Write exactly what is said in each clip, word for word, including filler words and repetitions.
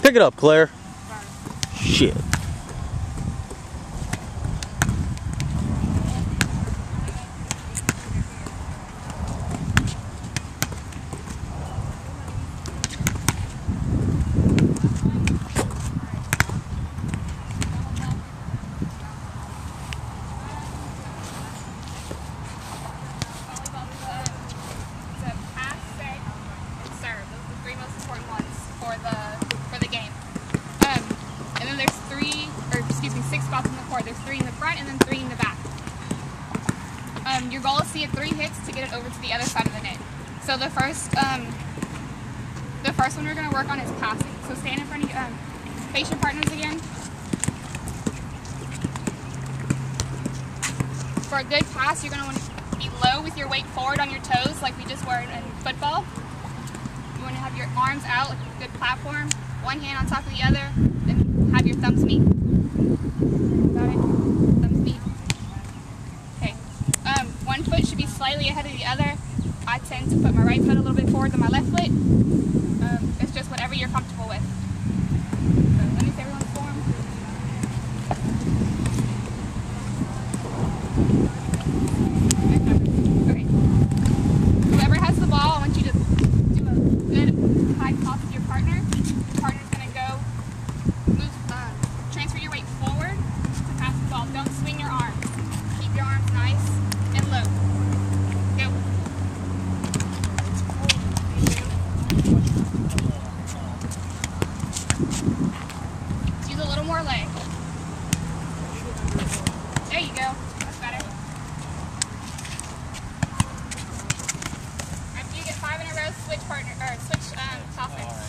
Pick it up, Claire. Shit. Your goal is to get three hits to get it over to the other side of the net. So the first, um, the first one we're going to work on is passing. So stand in front of you, um, face your partners again. For a good pass, you're going to want to be low with your weight forward on your toes, like we just were in football. You want to have your arms out, like a good platform. One hand on top of the other, then have your thumbs meet. Got it? Thumbs meet. Okay. Um, one foot should be slightly ahead of the other. I tend to put my right foot a little bit forward than my left foot. Um, it's just whatever you're comfortable with. So let me see everyone's form. Okay. Whoever has the ball, I want you to do a good high toss with your partner. Your partner's going to go move, uh, transfer your weight forward to pass the ball. Don't swing your arms. Keep your arms nice and low. Go. Use a little more leg. There you go. That's better. After you get five in a row, switch partner or switch um, topics.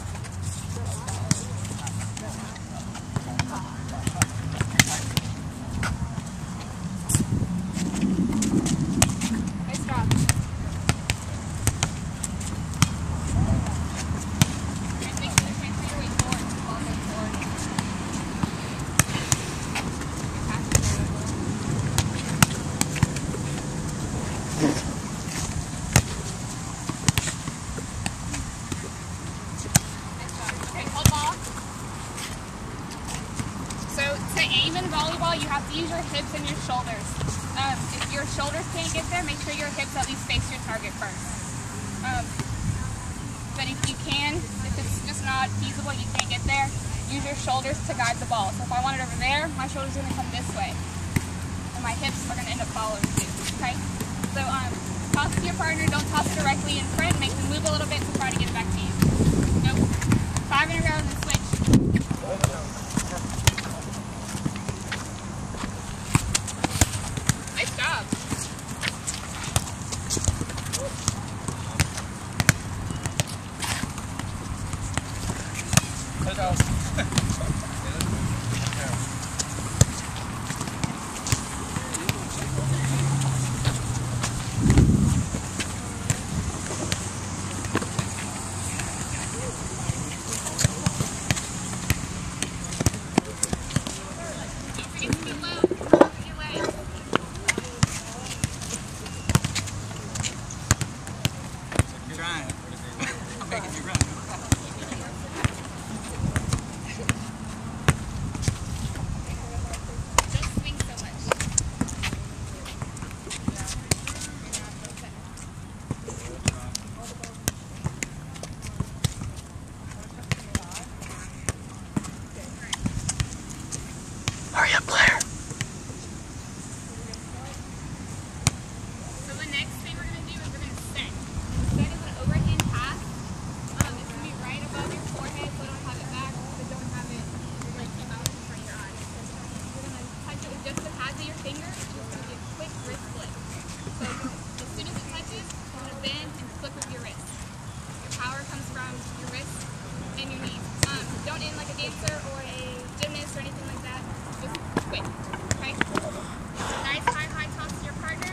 Nice job. And make sure to transfer your weight forward. Ball goes forward. Your pass is forward. Nice job. Okay, hold ball. So to aim in volleyball, you have to use your hips and your shoulders. Um, if your shoulders can't get there, make sure your hips at least face your target first. Um, but if you can, if it's just not feasible, you can't get there, use your shoulders to guide the ball. So if I want it over there, my shoulders are going to come this way. And my hips are going to end up following too. Okay? So um, toss it to your partner, don't toss it directly in front, make them move a little bit to try to get it back to you. Nope. Five in a row and then switch. Nice job. Good job. Don't forget to be low. Open your legs. You're trying. I'm making you run. Don't swing so much. Hurry up, Claire. So the next thing we're going to do is we're going to set. Set is an overhand pass. Um, it's going to be right above your forehead, so don't have it back, but don't have it like out in front of your eyes. You're going to touch it with just the pads of your fingers. It's going to be a quick wrist flick. So as soon as it touches, you want to bend and flick with your wrist. Your power comes from your wrist and your knees. Um, don't end like a dancer or a gymnast or anything like that. Just quick. Okay? Nice high, high toss to your partner.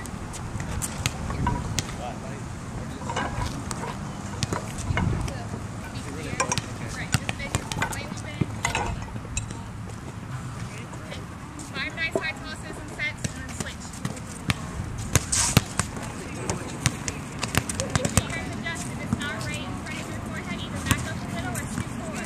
Five nice high tosses and sets, and then switch. Make sure you guys adjust if it's not right in front of your forehead, either back up a little or scoot forward.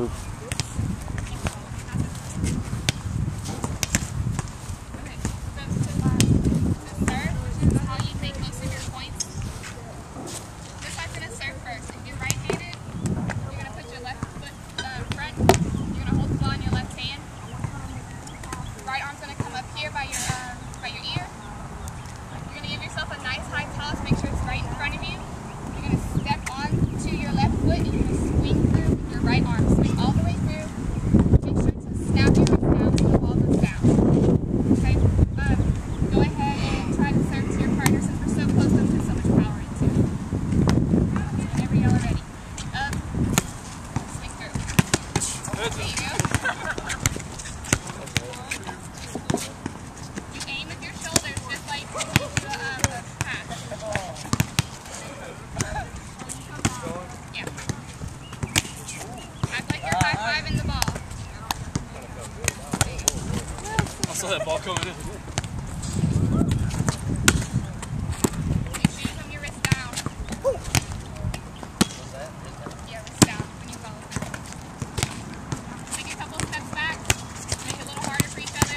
move. Okay, so, so, uh, so serve, which is how you make most of your points. This side's going to serve first. If you're right-handed, you're going to put your left foot uh, front. You're going to hold the ball in your left hand. Right arm's going to come up here by your, uh, by your ear. You're going to give yourself a nice high toss. Make sure it's right in front of you. You're going to step on to your left foot and you're going to swing through with your right arm. Swing all the way through. Make sure to snap your wrist down so the ball goes down. Okay? Um, go ahead and try to serve to your partner since we're so close. Don't put so much power into it. Whenever y'all are ready. Up. Swing through. There you go. You aim with your shoulders just like you do the um, pass. Yeah. Act like you're high-fiving the ball. I saw that ball coming in. Make sure you come your wrist down. Yeah, wrist down when you follow through. Take a couple steps back. Make it a little harder for each other.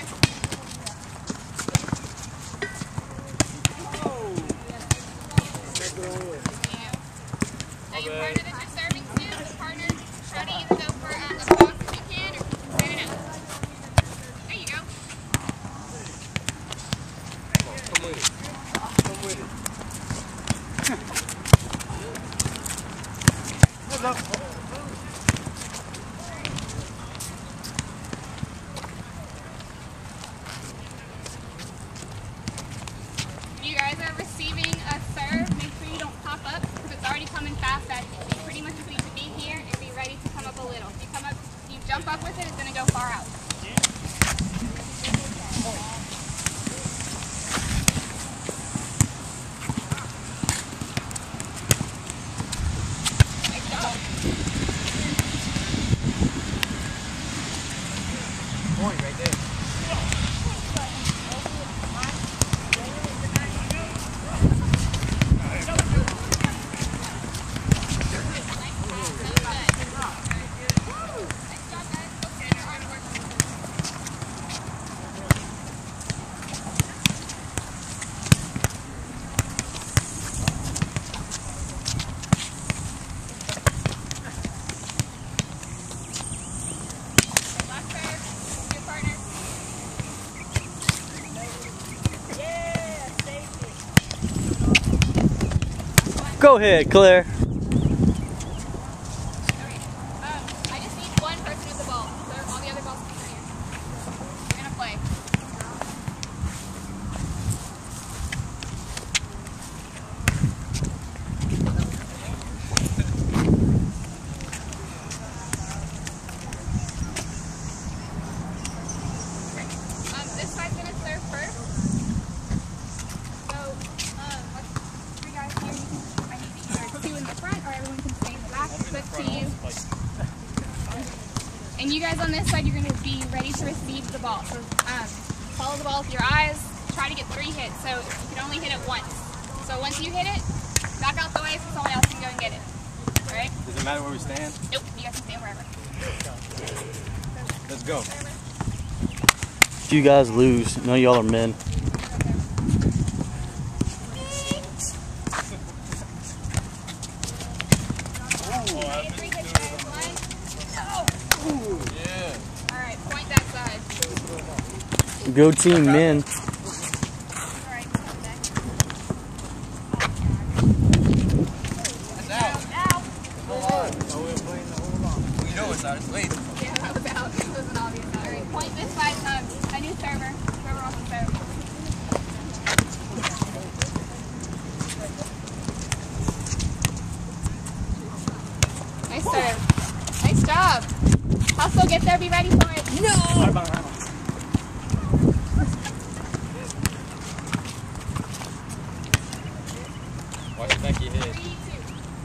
Yeah. Are you partner that you're serving to? The partner, try to either go for um, a box if you can or send it out. There you go. Come with it. Come with it. What's up? You guys are receiving a serve. Make sure you don't pop up because it's already coming fast at you. You pretty much just need to be here and be ready to come up a little. If you come up, you jump up with it, it's going to go far out. Nice job. Point right there. Last serve, your partner. Go ahead, Claire. Okay. Um, I just need one person with the ball. So all the other balls can be here. We're gonna play. Um, this side's gonna serve first. So, um, let's three guys here. You can, I need either two in the front or everyone can stay in the back. It's up to you. And you guys on this side, you're going to be ready to receive the ball. So um, follow the ball with your eyes. Try to get three hits. So you can only hit it once. So once you hit it, back out the way so someone else can go and get it. All right? Does it matter where we stand? Nope. You guys can stand wherever. Let's go. If you guys lose, none of y'all are men. Get three hits, guys. One. Yeah. All right. Point that side. Go team men. All right. That's out. Out. Hold on. Oh, we're playing the hold on. We know it's out. It's late. Yeah, that was out. It wasn't obvious. All right. Point this side. Um, a new server. Server off the serve. Nice serve. Nice job. Hustle, get there, be ready for it. No! Watch it back your head. Three, two.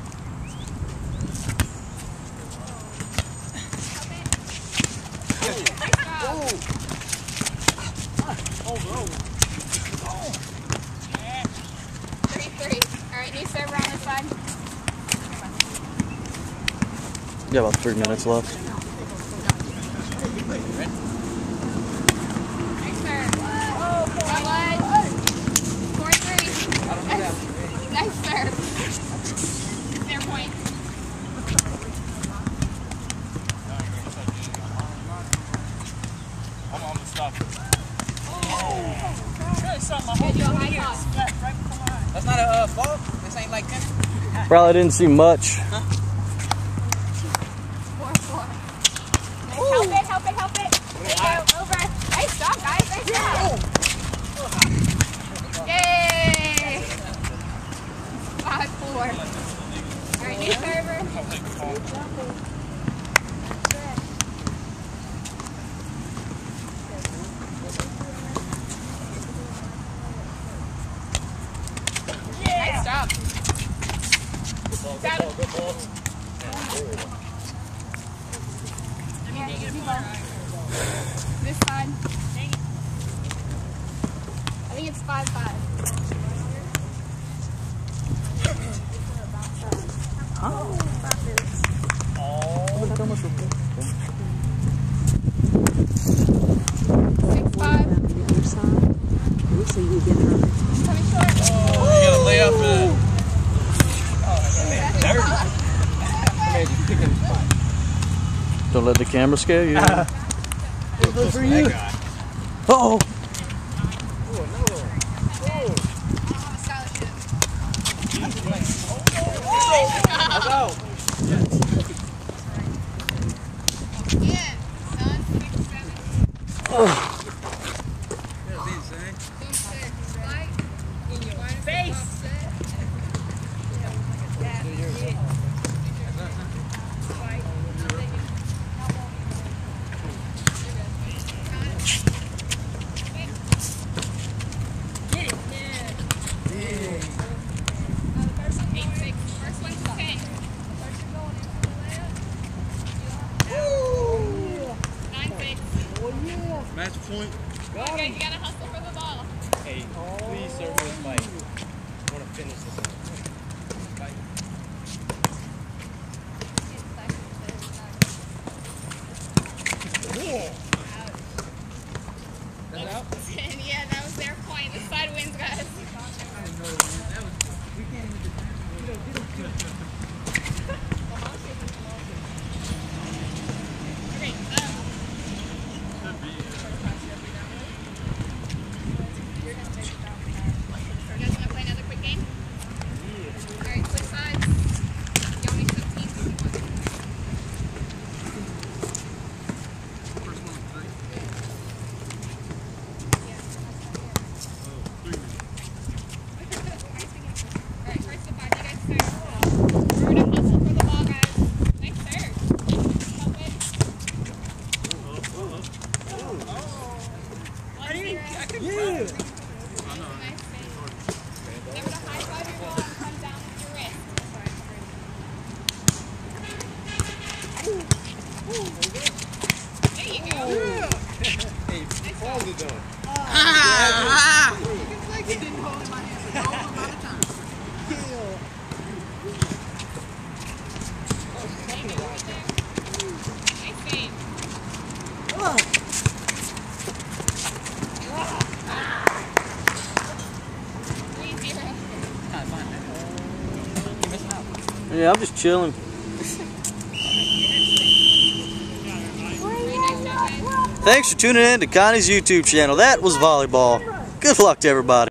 Okay. Nice job. Oh, bro. Three, three. All right, new server on this side. You got about three minutes left. Nice serve. That one. Four three. Nice, nice serve. Fair point. I'm on the stop. Good, you a high toss. That's not a uh, fault. This ain't like tennis. Probably didn't see much. Four four. Nice. Help it, help it, help it. There you go. Over. Nice job, guys. Nice job. Yay! Five four. All right, new server. Nice job. Got it. This side. I think it's five five. Oh, Six five. So you get her. Coming short. Oh, you gotta lay up for that. Don't let the camera scare you. Good for you. Uh oh. Match point. Okay, you gotta hustle for the ball. Hey, please serve this mic. I want to finish this one. Yeah, that was their point. This side wins, guys. Okay, um, you guys want to play another quick game? Alright, quick sides. Y'all make some teams if you want. First one, three. Alright, first to five, you guys serve. Remember to hustle for the ball, guys. Nice serve. Help it. One zero. Yeah. Nice save. Remember to high five your ball and come down with your wrist. There you go. Hey, hold it though. Nice save. Three zero. Yeah, I'm just chilling. Very nice job, guys. Thanks for tuning in to Connie's YouTube channel. That was volleyball. Good luck to everybody.